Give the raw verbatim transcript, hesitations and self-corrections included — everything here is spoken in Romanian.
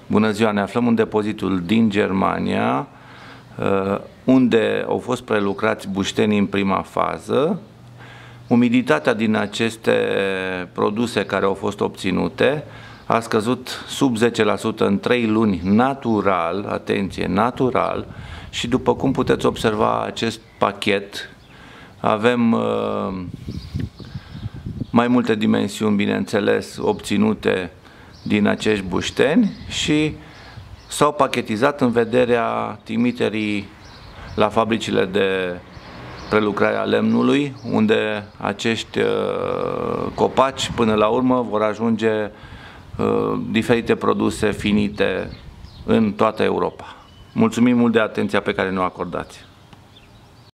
Bună ziua! Ne aflăm în depozitul din Germania, unde au fost prelucrați buștenii în prima fază. Umiditatea din aceste produse care au fost obținute a scăzut sub zece la sută în trei luni natural, atenție, natural, și după cum puteți observa acest pachet, avem uh, mai multe dimensiuni, bineînțeles, obținute din acești bușteni și s-au pachetizat în vederea trimiterii la fabricile de prelucrare a lemnului, unde acești uh, copaci până la urmă vor ajunge uh, diferite produse finite în toată Europa. Mulțumim mult de atenția pe care ne-o acordați.